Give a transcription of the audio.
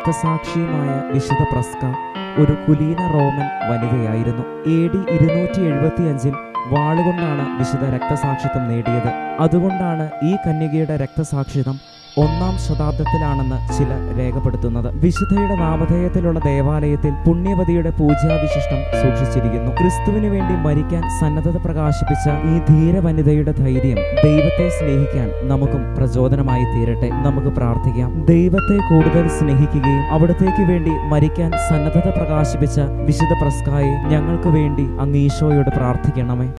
രക്തസാക്ഷിയുമായ വിശുദ്ധ പ്രസ്ക ഒരു കുലീന Roman വനിതയായിരുന്നു. AD 275 വാളുകൊണ്ടാണ് വിശുദ്ധ രക്തസാക്ഷിത്വം നേടിയത്. അതുകൊണ്ടാണ് ഈ കന്യകയുടെ രക്തസാക്ഷിത്വം 1-ാം ശതാബ്ദത്തിലാണെന്ന് ചിലർ രേഖപ്പെടുത്തുന്നത്. വിശുദ്ധയുടെ നാമധേയത്തിലുള്ള ദേവാലയത്തിൽ പുണ്യവതിയുടെ പൂജാവിശിഷ്ടം സൂക്ഷിച്ചിരിക്കുന്നു. ക്രിസ്തുവിന് വേണ്ടി മരിക്കാൻ സന്നദ്ധത പ്രകാശിപ്പിച്ച ഈ ധീര വനിതയുടെ ധൈര്യം ദൈവത്തെ സ്നേഹിക്കാൻ നമുക്കും പ്രചോദനമായി തീരട്ടെ. നമുക്ക് പ്രാർത്ഥിക്കാം. ദൈവത്തെ കൂടുതൽ സ്നേഹിക്കുകയും അവിടത്തേക്ക് വേണ്ടി മരിക്കാൻ സന്നദ്ധത പ്രകാശിപ്പിച്ച വിശുദ്ധ പ്രസ്കായെ ഞങ്ങൾക്ക് വേണ്ടി അങ്ങ് ഈശോയോട് പ്രാർത്ഥിക്കണമേ.